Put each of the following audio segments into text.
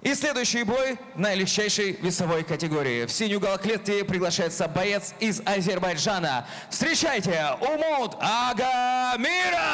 И следующий бой на легчайшей весовой категории. В синий угол клетки приглашается боец из Азербайджана. Встречайте, Умут Агамиров!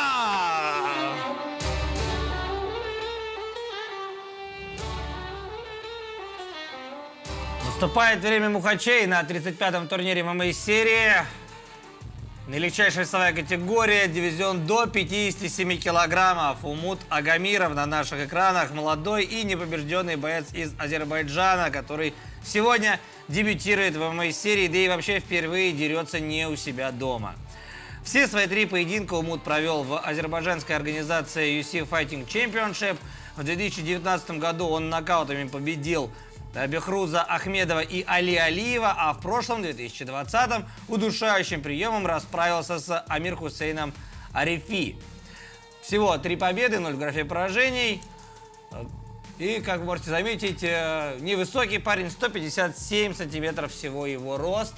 Наступает время мухачей на 35-м турнире ММА-серии. Наилегчайшая весовая категория, дивизион до 57 килограммов. Умут Агамиров на наших экранах, молодой и непобежденный боец из Азербайджана, который сегодня дебютирует в ММА-серии, да и вообще впервые дерется не у себя дома. Все свои 3 поединка Умут провел в азербайджанской организации UFC Fighting Championship. В 2019 году он нокаутами победил Бехруза Ахмедова и Али Алиева, а в прошлом, 2020-м, удушающим приемом расправился с Амир Хусейном Арифи. Всего 3 победы, 0 в графе поражений. И, как вы можете заметить, невысокий парень, 157 сантиметров всего его рост.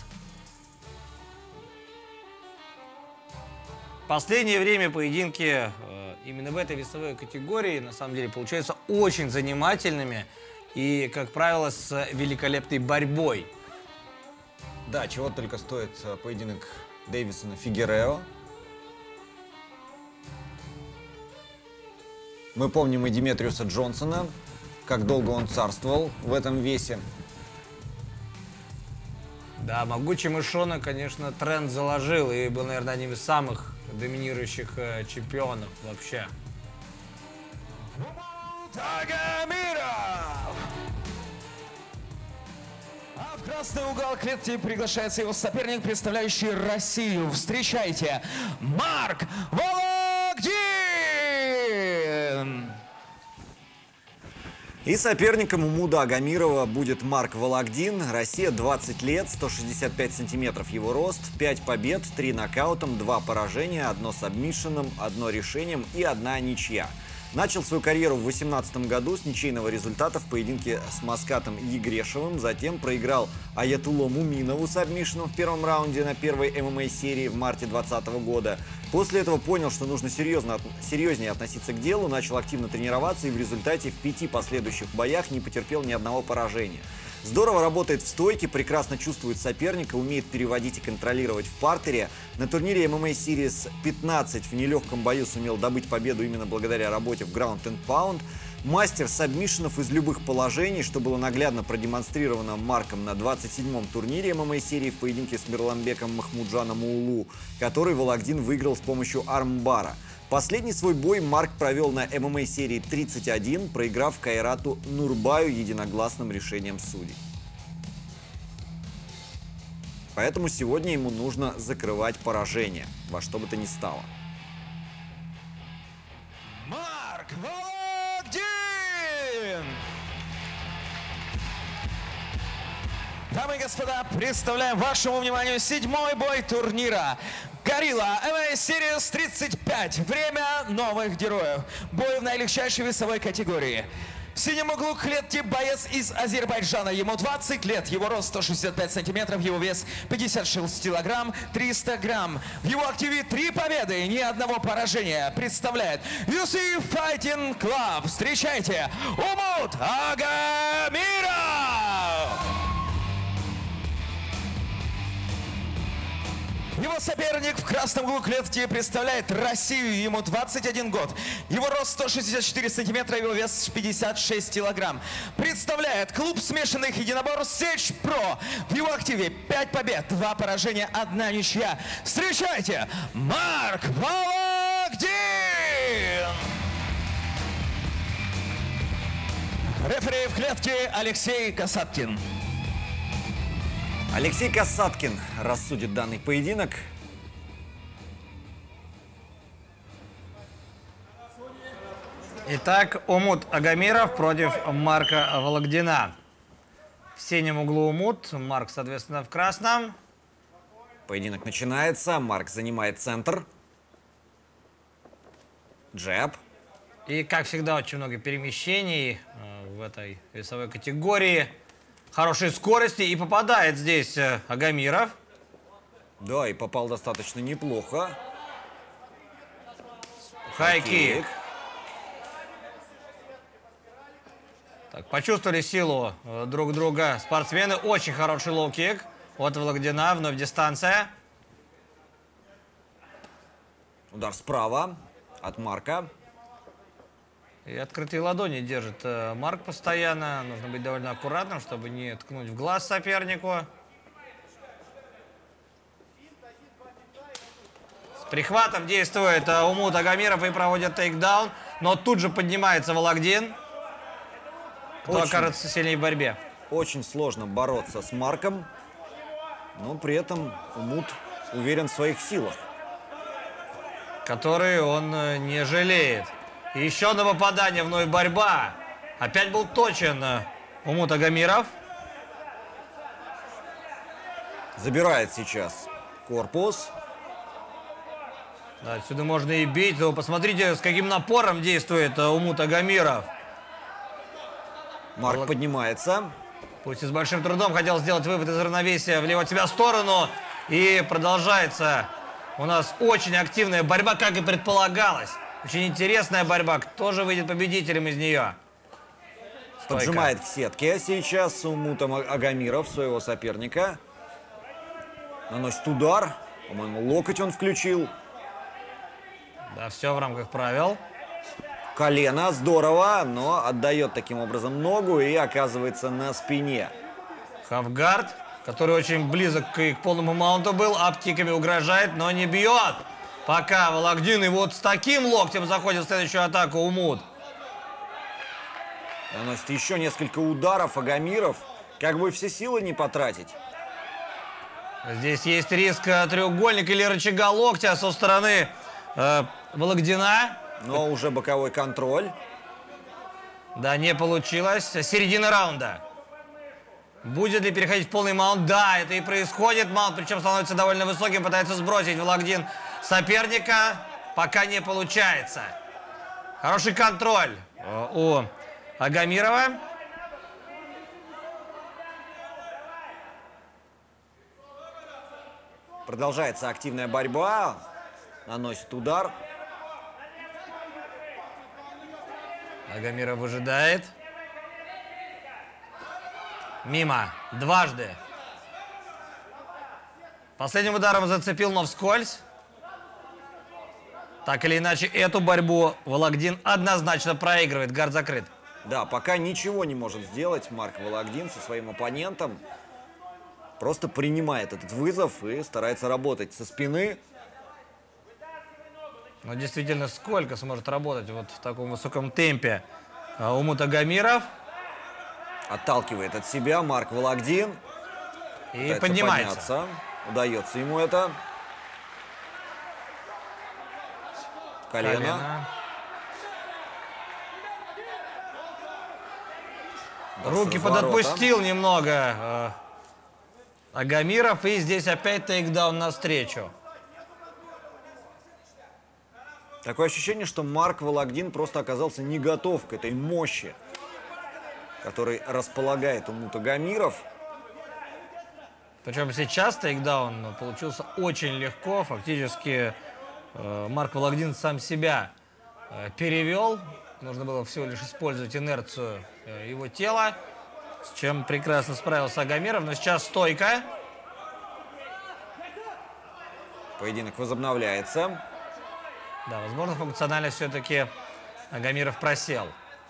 В последнее время поединки именно в этой весовой категории, на самом деле, получаются очень занимательными. И, как правило, с великолепной борьбой. Да, чего только стоит поединок Дэвисона-Фигерео. Мы помним и Диметриуса Джонсона, как долго он царствовал в этом весе. Да, могучий мышонок, конечно, тренд заложил и был, наверное, одним из самых доминирующих чемпионов вообще. Агамиров! А в красный угол клетки приглашается его соперник, представляющий Россию. Встречайте, Марк Вологдин! И соперником Умуда Агамирова будет Марк Вологдин. Россия, 20 лет, 165 сантиметров его рост, 5 побед, 3 нокаутом, 2 поражения, 1 сабмишеном, 1 решением и 1 ничья. Начал свою карьеру в 2018 году с ничейного результата в поединке с Маскатом Егрешевым. Затем проиграл Аятулло Муминову сабмишеном в первом раунде на первой ММА-серии в марте 2020 года. После этого понял, что нужно серьезнее относиться к делу, начал активно тренироваться и в результате в 5 последующих боях не потерпел ни одного поражения. Здорово работает в стойке, прекрасно чувствует соперника, умеет переводить и контролировать в партере. На турнире MMA Series 15 в нелегком бою сумел добыть победу именно благодаря работе в Ground and Pound. Мастер сабмишенов из любых положений, что было наглядно продемонстрировано Марком на 27-м турнире ММА-серии в поединке с Мирланбеком Махмуджаном Уулу, который Вологдин выиграл с помощью армбара. Последний свой бой Марк провел на ММА-серии 31, проиграв Кайрату Нурбаю единогласным решением судей. Поэтому сегодня ему нужно закрывать поражение, во что бы то ни стало. Марк Вологдин! Дамы и господа, представляем вашему вниманию 7-й бой турнира. Горилла MMA Series 35. Время новых героев. Бой в наилегчайшей весовой категории. В синем углу клетки боец из Азербайджана. Ему 20 лет, его рост 165 сантиметров, его вес 56 килограмм, 300 грамм. В его активе 3 победы, ни одного поражения. Представляет UFC Fighting Club. Встречайте, Умут Агамиров! Его соперник в красном углу клетки представляет Россию. Ему 21 год. Его рост 164 сантиметра, его вес 56 килограмм. Представляет клуб смешанных единоборств Сечь Про. В его активе 5 побед, 2 поражения, 1 ничья. Встречайте, Марк Вологдин! Рефери в клетке Алексей Касаткин. Алексей Касаткин рассудит данный поединок. Итак, Умут Агамиров против Марка Вологдина. В синем углу Умут, Марк, соответственно, в красном. Поединок начинается. Марк занимает центр. Джеб. И, как всегда, очень много перемещений в этой весовой категории. Хорошей скорости. И попадает здесь Агамиров. Да, и попал достаточно неплохо. Хай-кик. Так, почувствовали силу друг друга спортсмены. Очень хороший лоу-кик от Вологдина. Вновь дистанция. Удар справа от Марка. И открытые ладони держит Марк постоянно. Нужно быть довольно аккуратным, чтобы не ткнуть в глаз сопернику. С прихватом действует Умут Агамиров и проводит тейкдаун. Но тут же поднимается Вологдин, кто окажется сильнее в борьбе. Очень сложно бороться с Марком, но при этом Умут уверен в своих силах. Которые он не жалеет. И еще одно попадание, вновь борьба. Опять был точен Умут Агамиров. Забирает сейчас корпус. Да, отсюда можно и бить. Но посмотрите, с каким напором действует Умут Агамиров. Марк поднимается. Пусть и с большим трудом хотел сделать вывод из равновесия влево от себя сторону. И продолжается у нас очень активная борьба, как и предполагалось. Очень интересная борьба. Кто же выйдет победителем из нее? Стойка. Поджимает к сетке сейчас Умут Агамиров своего соперника. Наносит удар. По-моему, локоть он включил. Да, все в рамках правил. Колено, здорово, но отдает таким образом ногу и оказывается на спине. Хавгард, который очень близок к полному маунту был, апкиками угрожает, но не бьет. Пока Вологдин и вот с таким локтем заходит в следующую атаку Умут. Наносит еще несколько ударов Агамиров. Как бы все силы не потратить. Здесь есть риск треугольника или рычага локтя со стороны Вологдина. Но уже боковой контроль. Да, не получилось. Середина раунда. Будет ли переходить в полный маунт? Да, это и происходит. Маунт, причем становится довольно высоким. Пытается сбросить Вологдин соперника. Пока не получается. Хороший контроль у Агамирова. Продолжается активная борьба. Наносит удар. Агамиров выжидает. Мимо. Дважды. Последним ударом зацепил, но вскользь. Так или иначе, эту борьбу Вологдин однозначно проигрывает. Гард закрыт. Да, пока ничего не может сделать Марк Вологдин со своим оппонентом. Просто принимает этот вызов и старается работать со спины. Но действительно, сколько сможет работать вот в таком высоком темпе Умут Агамиров. Отталкивает от себя Марк Вологдин. И поднимается. Подняться. Удается ему это. Колено. Руки подотпустил немного Агамиров. И здесь опять тейкдаун навстречу. Такое ощущение, что Марк Вологдин просто оказался не готов к этой мощи, который располагает Умут Агамиров. Причем сейчас тейкдаун получился очень легко. Фактически Марк Вологдин сам себя перевел. Нужно было всего лишь использовать инерцию его тела, с чем прекрасно справился Агамиров. Но сейчас стойка. Поединок возобновляется. Да, возможно, функционально все-таки Агамиров просел.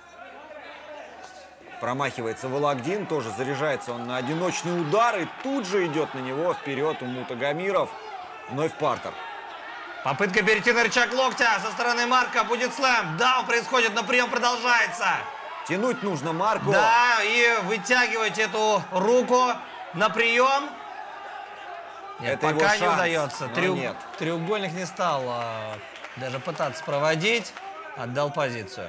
Промахивается Вологдин, тоже заряжается он на одиночный удар. И тут же идет на него вперед Умут Агамиров. Вновь партер. Попытка перейти на рычаг локтя со стороны Марка. Будет слэм. Даун происходит, но прием продолжается. Тянуть нужно Марку. Да, и вытягивать эту руку на прием. Нет, Это пока его не шанс, удается. но нет. Треугольник не стал даже пытаться проводить. Отдал позицию.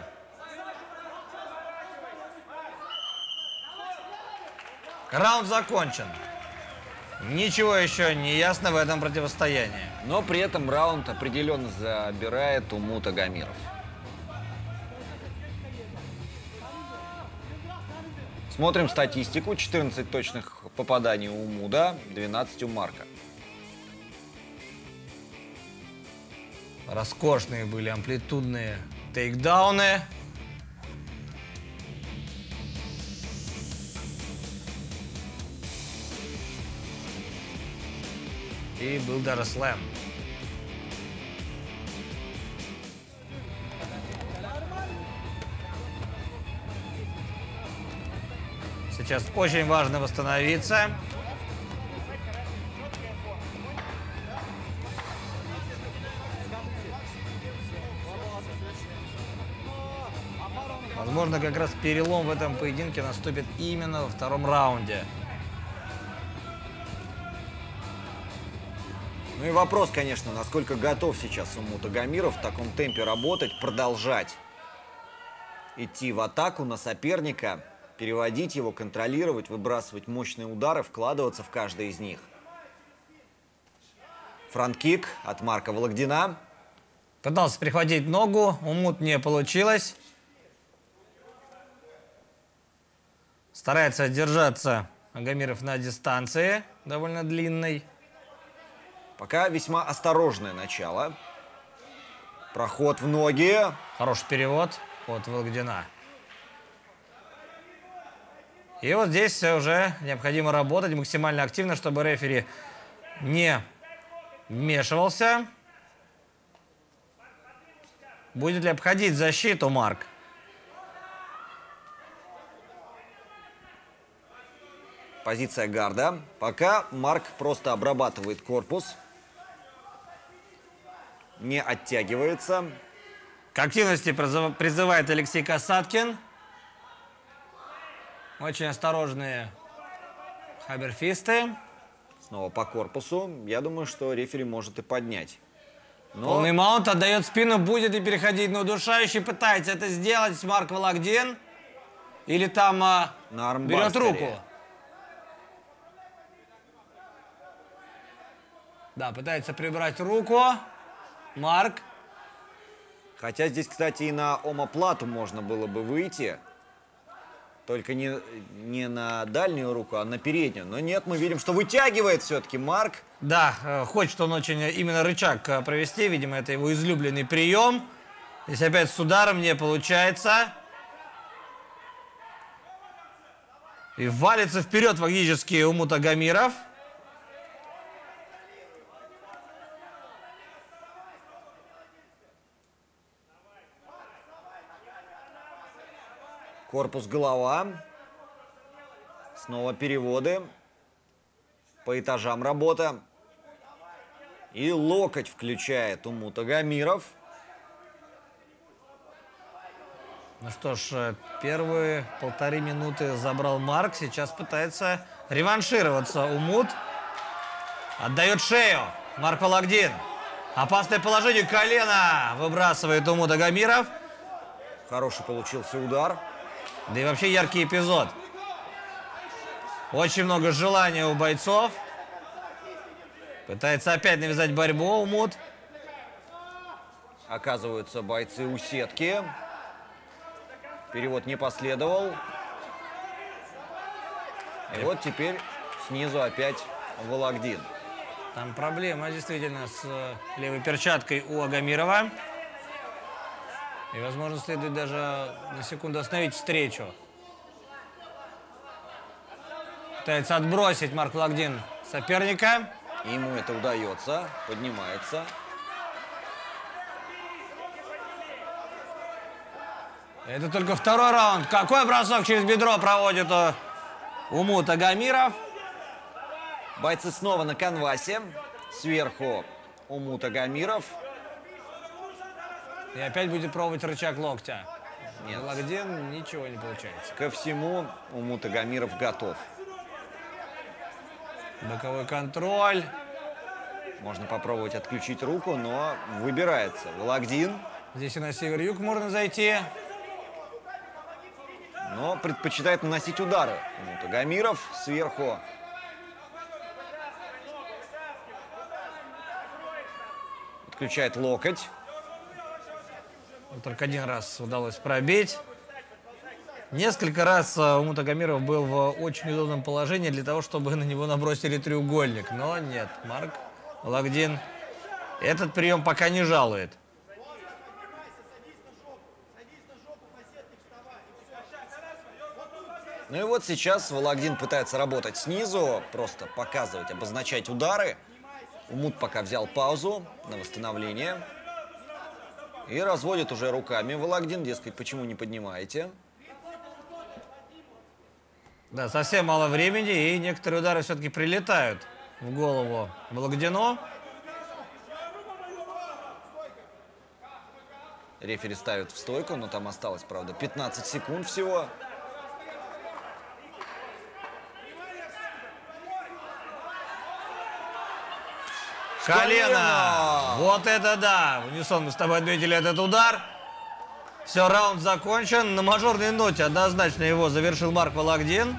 Раунд закончен. Ничего еще не ясно в этом противостоянии. Но при этом раунд определенно забирает Умут Агамиров. Смотрим статистику. 14 точных попаданий у Умуда, 12 у Марка. Роскошные были амплитудные тейкдауны. И был даже слэм. Сейчас очень важно восстановиться. Возможно, как раз перелом в этом поединке наступит именно во втором раунде. Ну и вопрос, конечно, насколько готов сейчас Умут Агамиров в таком темпе работать, продолжать идти в атаку на соперника, переводить его, контролировать, выбрасывать мощные удары, вкладываться в каждый из них. Фронт-кик от Марка Вологдина. Пытался перехватить ногу, Умут не получилось. Старается держаться Агамиров на дистанции, довольно длинной. Пока весьма осторожное начало. Проход в ноги. Хороший перевод от Вологдина. И вот здесь уже необходимо работать максимально активно, чтобы рефери не вмешивался. Будет ли обходить защиту Марк? Позиция гарда. Пока Марк просто обрабатывает корпус. Не оттягивается. К активности призывает Алексей Касаткин. Очень осторожные хаберфисты. Снова по корпусу. Я думаю, что рефери может и поднять. Но... Полный маунт, отдает спину, будет ли переходить на удушающий. Пытается это сделать Марк Вологдин. Или там берет руку. Да, пытается прибрать руку. Марк. Хотя здесь, кстати, и на омоплату можно было бы выйти. Только не на дальнюю руку, а на переднюю. Но нет, мы видим, что вытягивает все-таки Марк. Да, хочет он очень именно рычаг провести. Видимо, это его излюбленный прием. Здесь опять с ударом не получается. И валится вперед фактически Умут Агамиров. Корпус, голова. Снова переводы. По этажам работа. И локоть включает Умут Агамиров. Ну что ж, первые 1,5 минуты забрал Марк. Сейчас пытается реваншироваться Умут. Отдает шею. Марк Вологдин. Опасное положение. Колено выбрасывает Умут Агамиров. Хороший получился удар. Да и вообще яркий эпизод. Очень много желания у бойцов. Пытается опять навязать борьбу Умут. Оказываются бойцы у сетки. Перевод не последовал. И вот теперь снизу опять Вологдин. Там проблема действительно с левой перчаткой у Агамирова. И, возможно, следует даже на секунду остановить встречу. Пытается отбросить Марк Вологдин соперника. Ему это удается. Поднимается. Это только второй раунд. Какой бросок через бедро проводит Умут Агамиров. Бойцы снова на канвасе. Сверху Умут Агамиров. И опять будет пробовать рычаг локтя. Нет. Вологдин, ничего не получается. Ко всему Умут Агамиров готов. Боковой контроль. Можно попробовать отключить руку, но выбирается Вологдин. Здесь и на север-юг можно зайти. Но предпочитает наносить удары. Умут Агамиров сверху. Отключает локоть. Только один раз удалось пробить. Несколько раз Умут Агамиров был в очень удобном положении для того, чтобы на него набросили треугольник. Но нет, Марк Вологдин этот прием пока не жалует. Ну и вот сейчас Вологдин пытается работать снизу, просто показывать, обозначать удары. Умут пока взял паузу на восстановление. И разводит уже руками Вологдин, дескать, почему не поднимаете? Да, совсем мало времени, и некоторые удары все-таки прилетают в голову Вологдину. Рефери ставит в стойку, но там осталось, правда, 15 секунд всего. Колено! Вот это да! В унисон мы с тобой отметили этот удар. Все, раунд закончен. На мажорной ноте однозначно его завершил Марк Вологдин.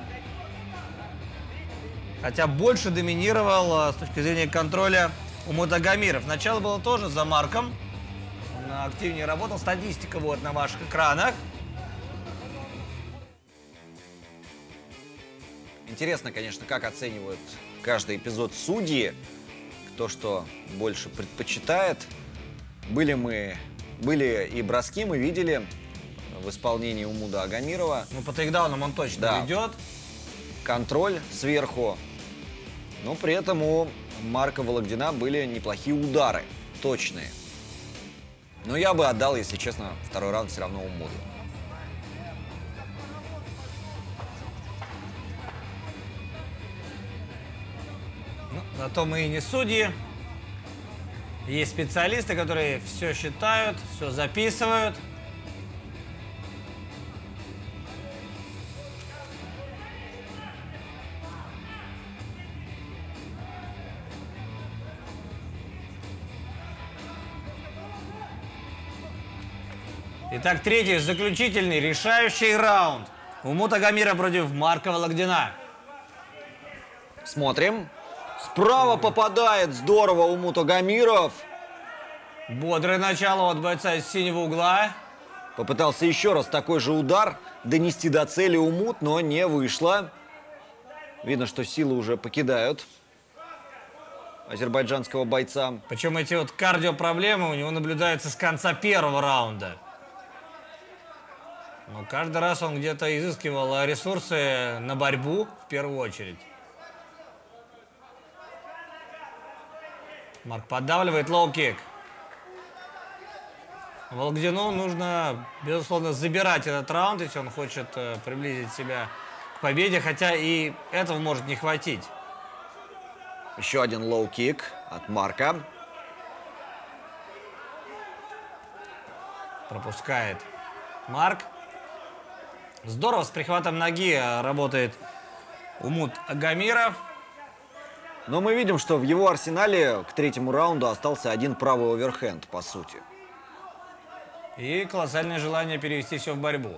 Хотя больше доминировал с точки зрения контроля Умут Агамиров. Начало было тоже за Марком. Он активнее работал. Статистика вот на ваших экранах. Интересно, конечно, как оценивают каждый эпизод судьи. Кто что больше предпочитает. Были и броски, мы видели в исполнении Умуда Агамирова. Ну, по тейкдаунам он точно ведет. Контроль сверху. Но при этом у Марка Вологдина были неплохие удары, точные. Но я бы отдал, если честно, второй раунд все равно Умуду. Ну, на то мы и не судьи. Есть специалисты, которые все считают, все записывают. Итак, третий, заключительный, решающий раунд. Умут Агамиров против Марка Вологдина. Смотрим. Справа попадает здорово Умут Агамиров. Бодрое начало от бойца из синего угла. Попытался еще раз такой же удар донести до цели Умут, но не вышло. Видно, что силы уже покидают азербайджанского бойца. Причем эти вот кардиопроблемы у него наблюдаются с конца первого раунда. Но каждый раз он где-то изыскивал ресурсы на борьбу в первую очередь. Марк поддавливает лоу-кик. Вологдину нужно, безусловно, забирать этот раунд, если он хочет приблизить себя к победе, хотя и этого может не хватить. Еще один лоу-кик от Марка. Пропускает Марк. Здорово с прихватом ноги работает Умут Агамиров. Но мы видим, что в его арсенале к третьему раунду остался один правый оверхенд, по сути. И колоссальное желание перевести все в борьбу.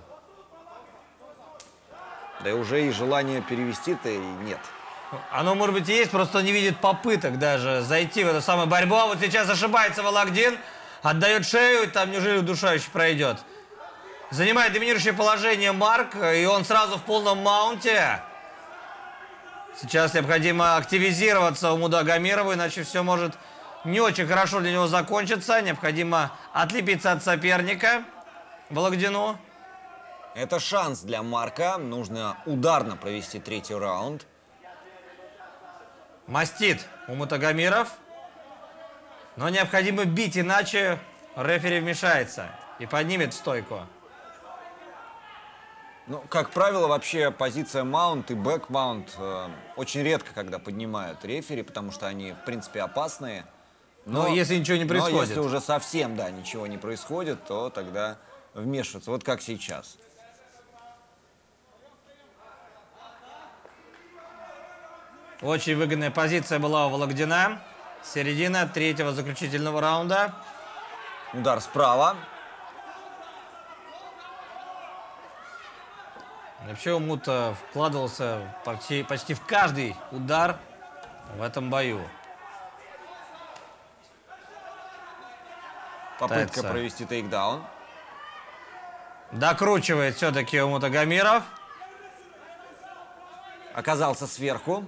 Да и уже и желания перевести-то и нет. Оно, может быть, и есть, просто он не видит попыток даже зайти в эту самую борьбу. А вот сейчас ошибается Вологдин, отдает шею, и там неужели удушающий пройдет. Занимает доминирующее положение Марк, и он сразу в полном маунте. Сейчас необходимо активизироваться Умуду Агамирову, иначе все может не очень хорошо для него закончиться. Необходимо отлепиться от соперника Вологдину. Это шанс для Марка. Нужно ударно провести третий раунд. Мастит Умут Агамиров. Но необходимо бить, иначе рефери вмешается и поднимет стойку. Ну, как правило, вообще позиция маунт и бэк-маунт очень редко, когда поднимают рефери, потому что они, в принципе, опасные. Но если ничего не происходит. Но если уже совсем, да, ничего не происходит, то тогда вмешиваться. Вот как сейчас. Очень выгодная позиция была у Вологдина. Середина третьего заключительного раунда. Удар справа. Вообще Умут вкладывался почти в каждый удар в этом бою. Попытка Пытается провести тейкдаун. Докручивает все-таки Умут Агамиров. Оказался сверху.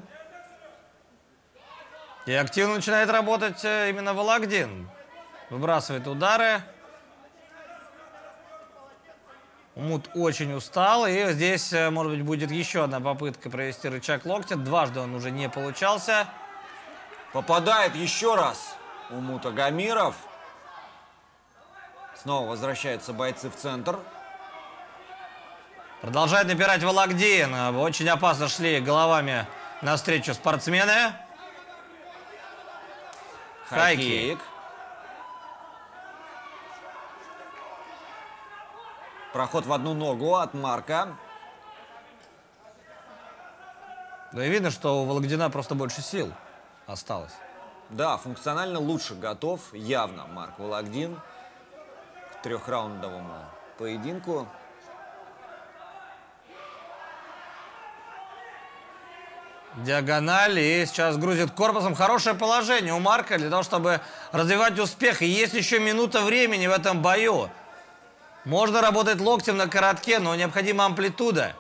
И активно начинает работать именно Вологдин. Выбрасывает удары. Умут очень устал. И здесь, может быть, будет еще одна попытка провести рычаг локтя. Дважды он уже не получался. Попадает еще раз Умут Агамиров. Снова возвращаются бойцы в центр. Продолжает набирать Вологдин. Очень опасно шли головами навстречу спортсмены. Хайкик. Проход в одну ногу от Марка. Да и видно, что у Вологдина просто больше сил осталось. Да, функционально лучше готов явно Марк Вологдин к трехраундовому поединку. Диагональ, и сейчас грузит корпусом. Хорошее положение у Марка для того, чтобы развивать успех. И есть еще минута времени в этом бою. Можно работать локтем на коротке, но необходима амплитуда.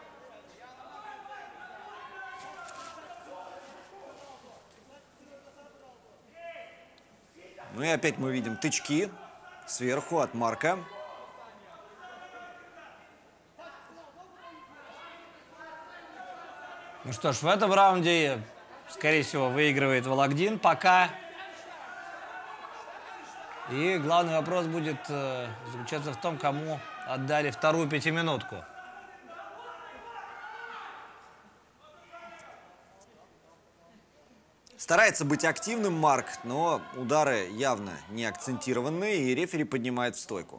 Ну и опять мы видим тычки сверху от Марка. Ну что ж, в этом раунде, скорее всего, выигрывает Вологдин пока. И главный вопрос будет заключаться в том, кому отдали вторую пятиминутку. Старается быть активным Марк, но удары явно не акцентированные, и рефери поднимает в стойку.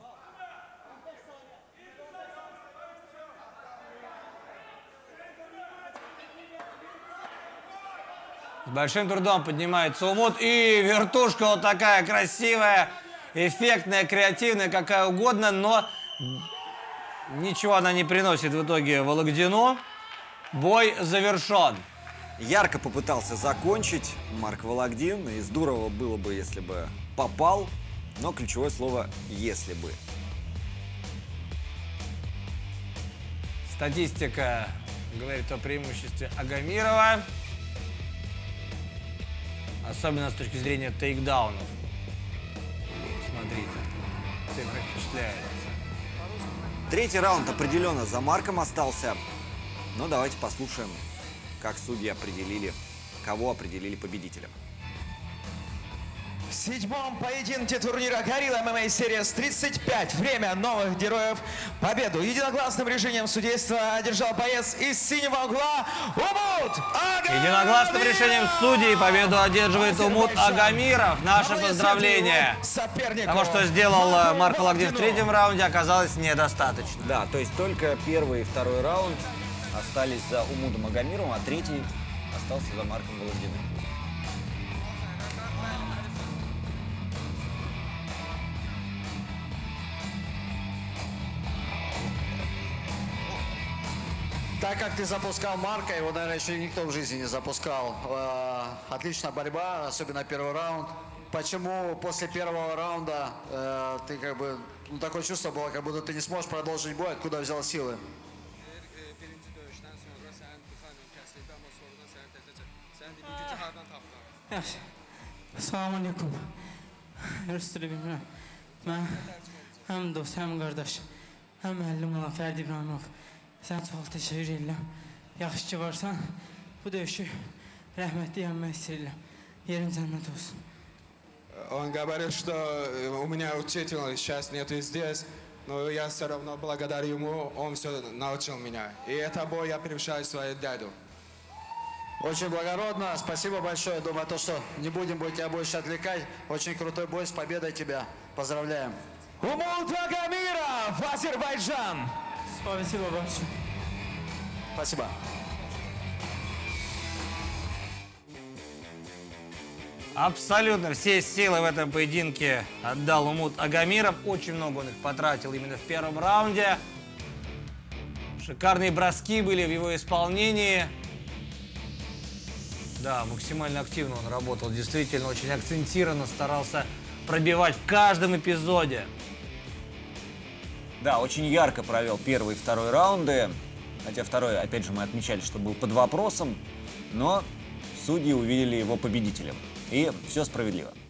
С большим трудом поднимается Умут. И вертушка вот такая красивая, эффектная, креативная, какая угодно. Но ничего она не приносит в итоге Вологдину. Бой завершен. Ярко попытался закончить Марк Вологдин. И здорово было бы, если бы попал. Но ключевое слово «если бы». Статистика говорит о преимуществе Агамирова. Особенно с точки зрения тейкдаунов. Смотрите, цифры впечатляют. Третий раунд определенно за Марком остался. Но давайте послушаем, как судьи определили, кого определили победителем. В седьмом поединке турнира Горилла ММА Series 35. Время новых героев. Победу единогласным решением судейства одержал боец из синего угла Умут Агамиров. Единогласным решением судей победу одерживает Умут Агамиров. Наше поздравление. Того, что сделал Марк Вологдин в третьем раунде, оказалось недостаточно. Да, то есть только первый и второй раунд остались за Умутом Агамировым, а третий остался за Марком Вологдиным. Так как ты запускал Марка, его, наверное, еще никто в жизни не запускал. Отличная борьба, особенно первый раунд. Почему после первого раунда ты как бы, ну, такое чувство было, как будто ты не сможешь продолжить бой, откуда взял силы? Salam alaikum. Rüstülü bilmem. Ben hem dost hem kardeş hem müəllim olan Fərdi İbrahimov. Sən çox təşəkkür edirəm. Yaxşı ki varsan, bu döyüşü rəhmətli yenmək istəyirəm. Yerim cənnət olsun. Он говорит, что у меня учитель сейчас нету здесь, но я все равно благодарю ему, он все научил меня. И это бой я превышаю своего дяду. Очень благородно, спасибо большое. Думаю, то, что не будем тебя больше отвлекать. Очень крутой бой, с победой тебя. Поздравляем. Умут Агамиров, Азербайджан. Спасибо большое. Спасибо. Абсолютно все силы в этом поединке отдал Умут Агамиров. Очень много он их потратил именно в первом раунде. Шикарные броски были в его исполнении. Да, максимально активно он работал. Действительно, очень акцентированно старался пробивать в каждом эпизоде. Да, очень ярко провел первый и второй раунды. Хотя второй, опять же, мы отмечали, что был под вопросом. Но судьи увидели его победителем. И все справедливо.